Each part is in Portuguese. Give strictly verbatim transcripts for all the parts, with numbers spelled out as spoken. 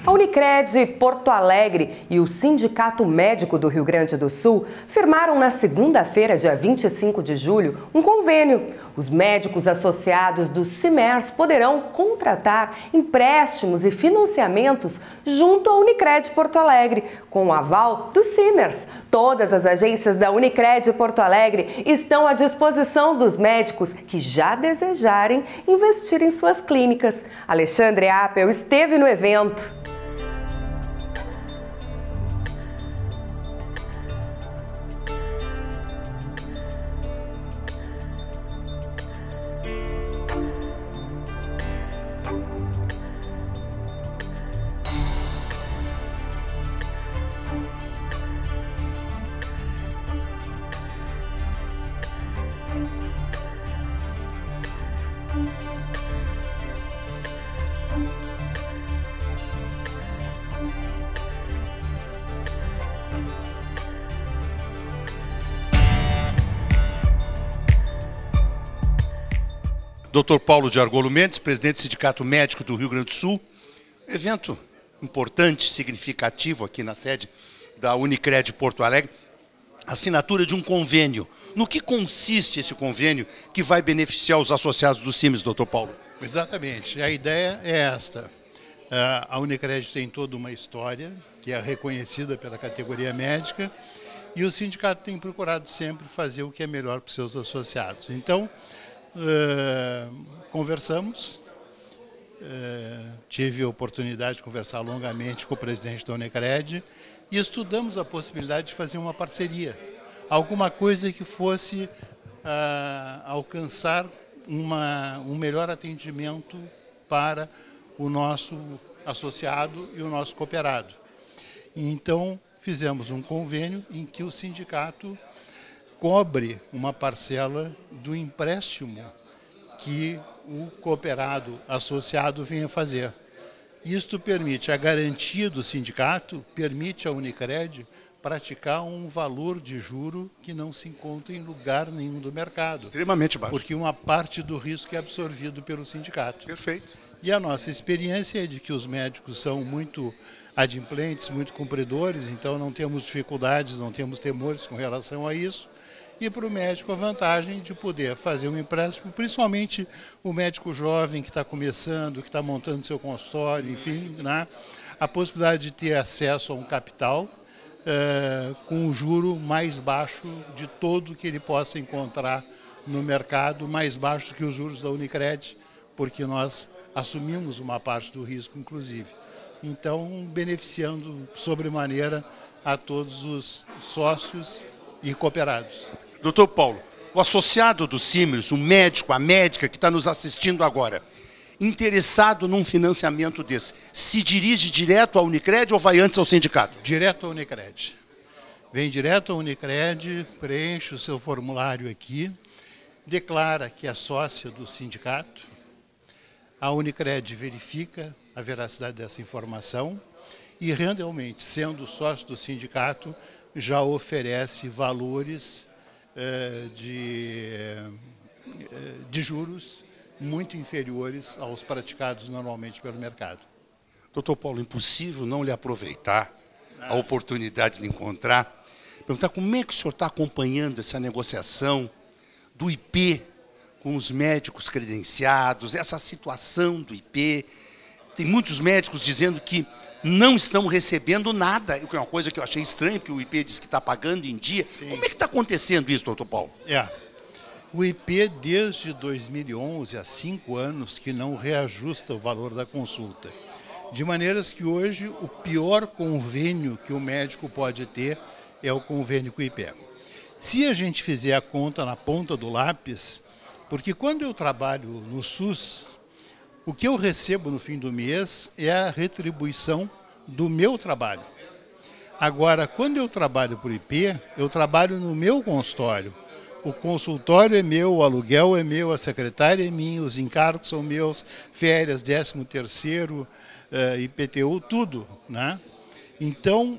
A Unicred Porto Alegre e o Sindicato Médico do Rio Grande do Sul firmaram na segunda-feira, dia vinte e cinco de julho, um convênio. Os médicos associados do CIMERS poderão contratar empréstimos e financiamentos junto à Unicred Porto Alegre, com o aval do CIMERS. Todas as agências da Unicred Porto Alegre estão à disposição dos médicos que já desejarem investir em suas clínicas. Alexandre Appel esteve no evento. doutor Paulo de Argolo Mendes, presidente do Sindicato Médico do Rio Grande do Sul. Evento importante, significativo aqui na sede da Unicred Porto Alegre. Assinatura de um convênio. No que consiste esse convênio que vai beneficiar os associados do CIMERS, doutor Paulo? Exatamente. A ideia é esta. A Unicred tem toda uma história que é reconhecida pela categoria médica e o sindicato tem procurado sempre fazer o que é melhor para os seus associados. Então, Uh, conversamos, uh, tive a oportunidade de conversar longamente com o presidente da Unicred e estudamos a possibilidade de fazer uma parceria, alguma coisa que fosse uh, alcançar uma, um melhor atendimento para o nosso associado e o nosso cooperado. E então fizemos um convênio em que o sindicato cobre uma parcela do empréstimo que o cooperado associado venha fazer. Isto permite a garantia do sindicato, permite à Unicred praticar um valor de juro que não se encontra em lugar nenhum do mercado. Extremamente baixo. Porque uma parte do risco é absorvido pelo sindicato. Perfeito. E a nossa experiência é de que os médicos são muito adimplentes, muito cumpridores, então não temos dificuldades, não temos temores com relação a isso. E para o médico a vantagem de poder fazer um empréstimo, principalmente o médico jovem que está começando, que está montando seu consultório, enfim, né? A possibilidade de ter acesso a um capital uh, com um juro mais baixo de todo que ele possa encontrar no mercado, mais baixo que os juros da Unicred, porque nós assumimos uma parte do risco, inclusive. Então, beneficiando sobremaneira a todos os sócios e cooperados. doutor Paulo, o associado do CIMERS, o médico, a médica que está nos assistindo agora, interessado num financiamento desse, se dirige direto à Unicred ou vai antes ao sindicato? Direto à Unicred. Vem direto à Unicred, preenche o seu formulário aqui, declara que é sócia do sindicato, a Unicred verifica a veracidade dessa informação e, realmente, sendo sócio do sindicato, já oferece valores eh, de, eh, de juros muito inferiores aos praticados normalmente pelo mercado. doutor Paulo, impossível não lhe aproveitar a oportunidade de lhe encontrar, perguntar como é que o senhor está acompanhando essa negociação do I P com os médicos credenciados, essa situação do I P. Tem muitos médicos dizendo que não estão recebendo nada, que é uma coisa que eu achei estranha, porque o I P diz que está pagando em dia. Sim. Como é que está acontecendo isso, doutor Paulo? É. O I P, desde dois mil e onze, há cinco anos, que não reajusta o valor da consulta. De maneiras que hoje o pior convênio que o médico pode ter é o convênio com o I P. Se a gente fizer a conta na ponta do lápis, porque quando eu trabalho no SUS, o que eu recebo no fim do mês é a retribuição do meu trabalho. Agora, quando eu trabalho por I P, eu trabalho no meu consultório. O consultório é meu, o aluguel é meu, a secretária é minha, os encargos são meus, férias, décimo terceiro, uh, I P T U, tudo, né? Então,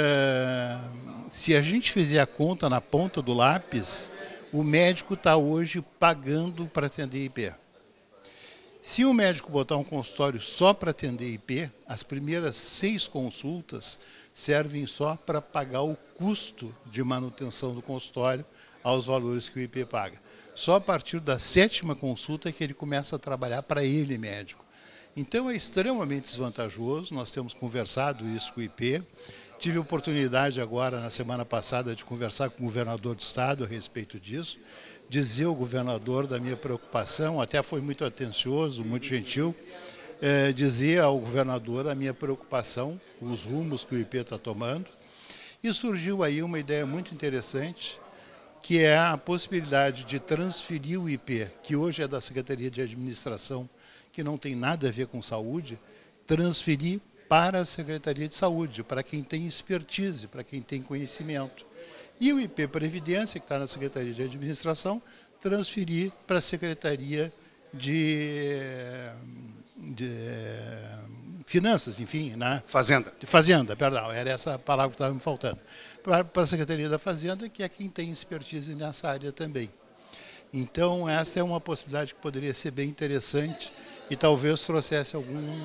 uh, se a gente fizer a conta na ponta do lápis, o médico está hoje pagando para atender I P. Se o médico botar um consultório só para atender I P, as primeiras seis consultas servem só para pagar o custo de manutenção do consultório aos valores que o I P paga. Só a partir da sétima consulta que ele começa a trabalhar para ele, médico. Então é extremamente desvantajoso, nós temos conversado isso com o I P. Tive a oportunidade agora, na semana passada, de conversar com o governador do estado a respeito disso, dizer ao governador da minha preocupação, até foi muito atencioso, muito gentil, é, dizer ao governador a minha preocupação com os rumos que o I P está tomando. E surgiu aí uma ideia muito interessante, que é a possibilidade de transferir o I P, que hoje é da Secretaria de Administração, que não tem nada a ver com saúde, transferir para a Secretaria de Saúde, para quem tem expertise, para quem tem conhecimento. E o I P Previdência, que está na Secretaria de Administração, transferir para a Secretaria de, de Finanças, enfim, né? Fazenda. De Fazenda, perdão, era essa palavra que estava me faltando. Para, para a Secretaria da Fazenda, que é quem tem expertise nessa área também. Então, essa é uma possibilidade que poderia ser bem interessante e talvez trouxesse algum,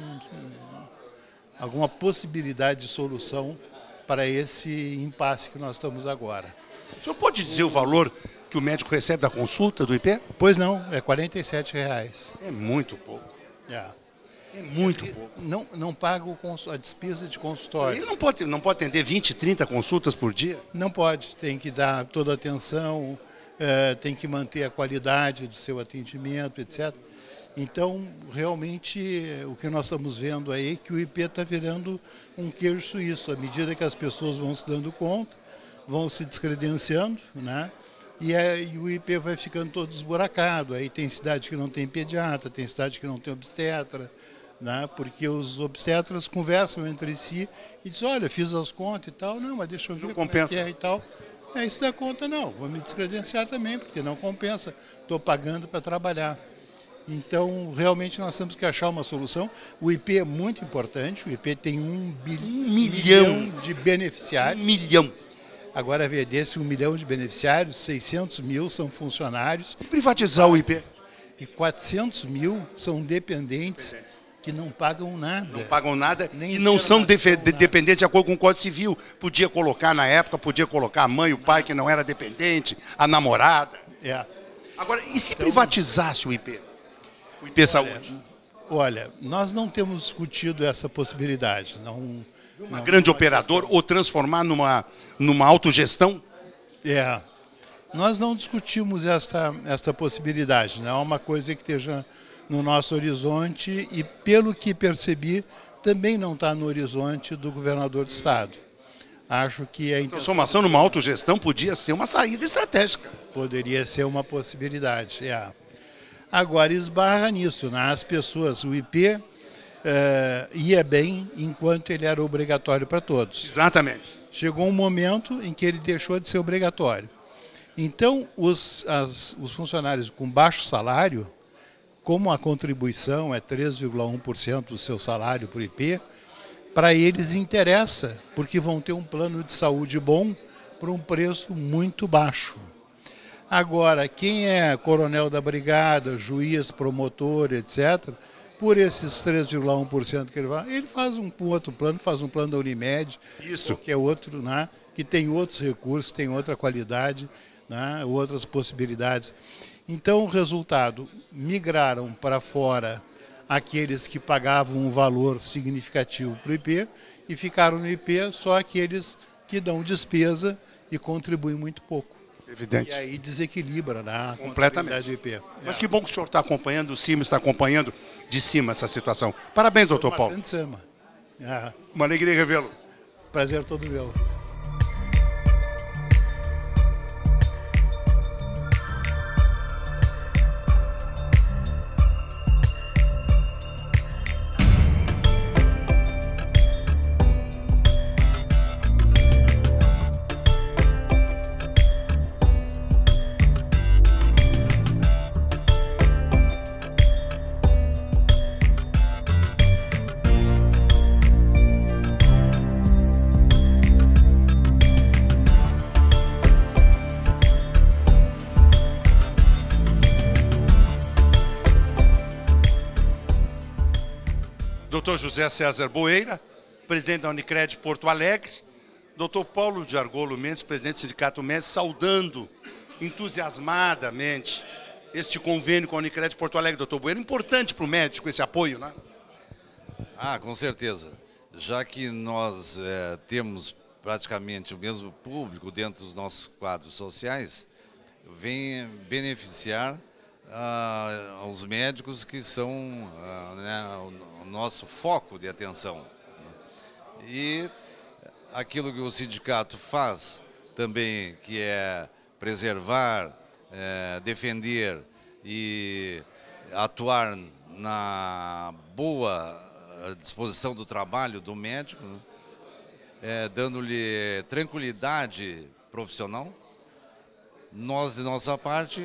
alguma possibilidade de solução para esse impasse que nós estamos agora. O senhor pode dizer o valor que o médico recebe da consulta do I P? Pois não, é quarenta e sete reais. É muito pouco. É. É muito pouco. Não, não paga a despesa de consultório. Ele não pode, não pode atender vinte, trinta consultas por dia? Não pode, tem que dar toda a atenção, é, tem que manter a qualidade do seu atendimento, etcétera. Então, realmente, o que nós estamos vendo aí é que o I P está virando um queijo suíço. À medida que as pessoas vão se dando conta, vão se descredenciando, né? E aí o I P vai ficando todo esburacado. Aí tem cidade que não tem pediatra, tem cidade que não tem obstetra, né? Porque os obstetras conversam entre si e dizem, olha, fiz as contas e tal. Não, mas deixa eu ver não como compensa. é que é e tal. Aí se dá conta, não, vou me descredenciar também, porque não compensa, estou pagando para trabalhar. Então, realmente, nós temos que achar uma solução. O I P é muito importante, o I P tem um, bilhão, um milhão de beneficiários. Um milhão. Agora, vê, desse um milhão de beneficiários, seiscentos mil são funcionários. E privatizar o I P? E quatrocentos mil são dependentes que não pagam nada. Não pagam nada Nem e não são de, nada. dependentes de acordo com o Código Civil. Podia colocar, na época, podia colocar a mãe, o pai que não era dependente, a namorada. É. Agora, e se então, privatizasse o I P? O I P Saúde? Olha, nós não temos discutido essa possibilidade. Não, uma não, grande não operador ou transformar numa, numa autogestão? É. Nós não discutimos essa, essa possibilidade. Não é uma coisa que esteja no nosso horizonte e, pelo que percebi, também não está no horizonte do governador do estado. Acho que a transformação numa autogestão podia ser uma saída estratégica. Poderia ser uma possibilidade, é. Agora, esbarra nisso, né? As pessoas, o I P eh, ia bem enquanto ele era obrigatório para todos. Exatamente. Chegou um momento em que ele deixou de ser obrigatório. Então, os, as, os funcionários com baixo salário, como a contribuição é três vírgula um por cento do seu salário para o I P, para eles interessa, porque vão ter um plano de saúde bom por um preço muito baixo. Agora, quem é coronel da brigada, juiz, promotor, etcétera, por esses três vírgula um por cento que ele vai, ele faz um, um outro plano, faz um plano da Unimed, isso, que é outro, né, que tem outros recursos, tem outra qualidade, né, outras possibilidades. Então, o resultado, migraram para fora aqueles que pagavam um valor significativo para o I P e ficaram no I P só aqueles que dão despesa e contribuem muito pouco. Evidente. E aí desequilibra, né, completamente. Do I P. Mas é. Que bom que o senhor está acompanhando, o CIMA está acompanhando de cima essa situação. Parabéns, doutor Paulo. É. Uma alegria revê-lo. Prazer todo meu. doutor José César Boeira, presidente da Unicred Porto Alegre, doutor Paulo de Argolo Mendes, presidente do Sindicato Médico, saudando entusiasmadamente este convênio com a Unicred Porto Alegre, doutor Boeira. Importante para o médico esse apoio, né? Ah, com certeza. Já que nós é, temos praticamente o mesmo público dentro dos nossos quadros sociais, vem beneficiar ah, aos médicos que são ah, né, o, o nosso foco de atenção. E aquilo que o sindicato faz também, que é preservar, é, defender e atuar na boa disposição do trabalho do médico, né? É, dando-lhe tranquilidade profissional. Nós, de nossa parte,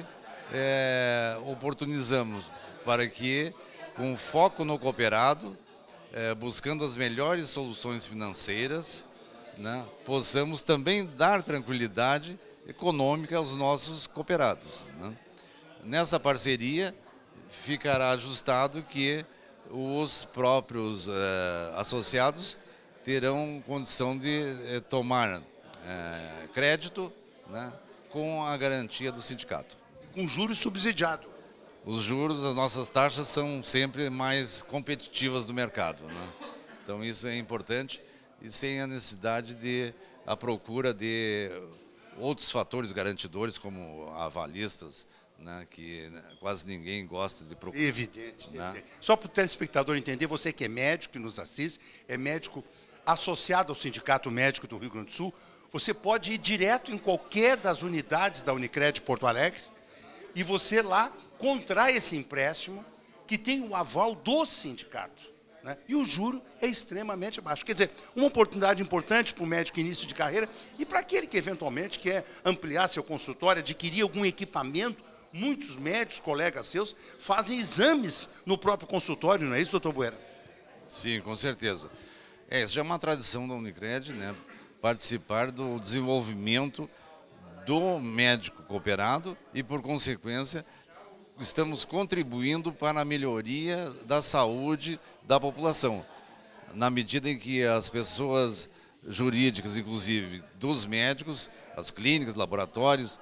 é, oportunizamos para que, com foco no cooperado, é, buscando as melhores soluções financeiras, né, possamos também dar tranquilidade econômica aos nossos cooperados, né? Nessa parceria, ficará ajustado que os próprios eh, associados terão condição de eh, tomar eh, crédito, né, com a garantia do sindicato. Com juros subsidiados. Os juros, as nossas taxas são sempre mais competitivas do mercado, né? Então isso é importante e sem a necessidade de a procura de outros fatores garantidores como avalistas, né, que quase ninguém gosta de procurar. Evidente, né? evidente. Só para o telespectador entender, você que é médico, que nos assiste, é médico associado ao Sindicato Médico do Rio Grande do Sul, você pode ir direto em qualquer das unidades da Unicred Porto Alegre e você lá contrai esse empréstimo que tem o aval do sindicato, né? E o juro é extremamente baixo. Quer dizer, uma oportunidade importante para o médico início de carreira e para aquele que eventualmente quer ampliar seu consultório, adquirir algum equipamento. Muitos médicos, colegas seus, fazem exames no próprio consultório, não é isso, doutor Boeira? Sim, com certeza. É, isso já é uma tradição da Unicred, né? Participar do desenvolvimento do médico cooperado e, por consequência, estamos contribuindo para a melhoria da saúde da população. Na medida em que as pessoas jurídicas, inclusive dos médicos, as clínicas, laboratórios,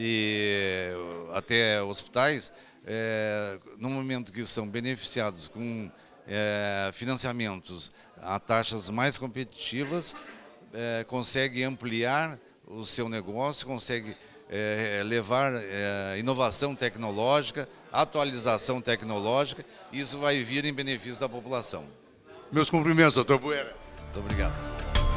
e até hospitais, é, no momento que são beneficiados com é, financiamentos a taxas mais competitivas, é, consegue ampliar o seu negócio, consegue é, levar é, inovação tecnológica, atualização tecnológica, e isso vai vir em benefício da população. Meus cumprimentos, doutor Boeira. Muito obrigado.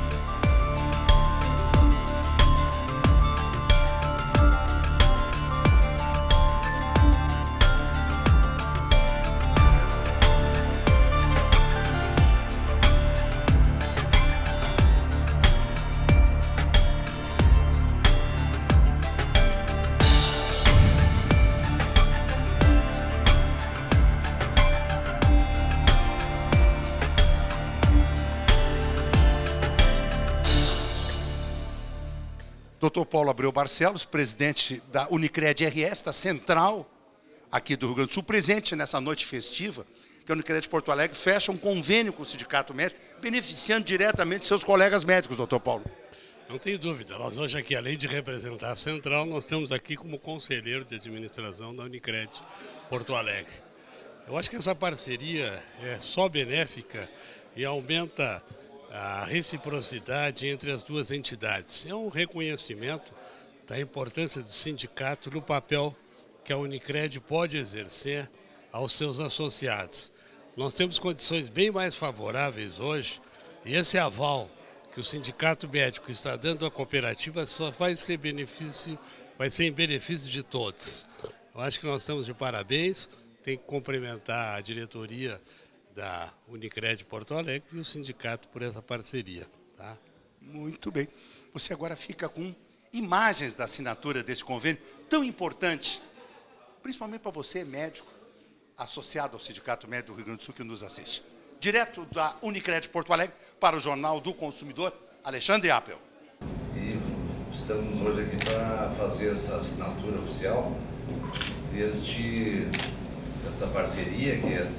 doutor Paulo Abreu Barcelos, presidente da Unicred R S, da central aqui do Rio Grande do Sul, presente nessa noite festiva, que a Unicred Porto Alegre fecha um convênio com o Sindicato Médico, beneficiando diretamente seus colegas médicos, doutor Paulo. Não tem dúvida, nós hoje aqui, além de representar a central, nós estamos aqui como conselheiro de administração da Unicred Porto Alegre. Eu acho que essa parceria é só benéfica e aumenta a reciprocidade entre as duas entidades. É um reconhecimento da importância do sindicato no papel que a Unicred pode exercer aos seus associados. Nós temos condições bem mais favoráveis hoje e esse aval que o Sindicato Médico está dando à cooperativa só vai ser, benefício, vai ser em benefício de todos. Eu acho que nós estamos de parabéns, tem que cumprimentar a diretoria da Unicred Porto Alegre e o sindicato por essa parceria. Tá? Muito bem. Você agora fica com imagens da assinatura desse convênio tão importante, principalmente para você, médico, associado ao Sindicato Médico do Rio Grande do Sul, que nos assiste. Direto da Unicred Porto Alegre para o Jornal do Consumidor, Alexandre Appel. E estamos hoje aqui para fazer essa assinatura oficial deste, desta parceria que é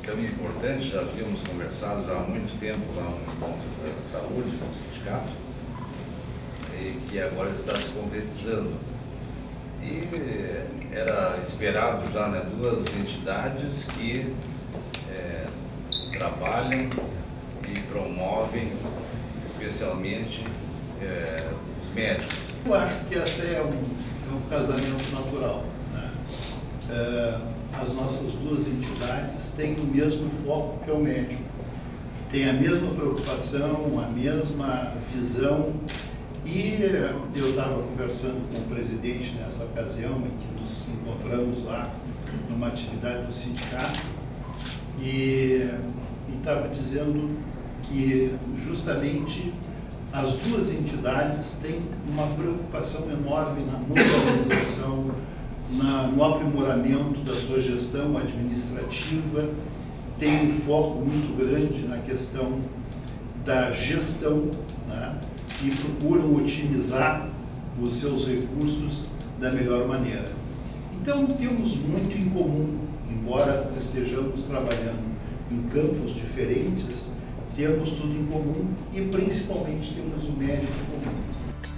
tão importante, já havíamos conversado já há muito tempo lá no encontro da saúde, no sindicato, e que agora está se concretizando. E era esperado já, né, duas entidades que é, trabalham e promovem especialmente é, os médicos. Eu acho que esse é um, é um casamento natural, né? É, as nossas duas entidades têm o mesmo foco que o médico, têm a mesma preocupação, a mesma visão. E eu estava conversando com o presidente nessa ocasião, em que nos encontramos lá numa atividade do sindicato, e estava dizendo que justamente as duas entidades têm uma preocupação enorme na modernização, na, no aprimoramento da sua gestão administrativa, tem um foco muito grande na questão da gestão, né? E procuram otimizar os seus recursos da melhor maneira. Então, temos muito em comum, embora estejamos trabalhando em campos diferentes, temos tudo em comum e, principalmente, temos o médico comum.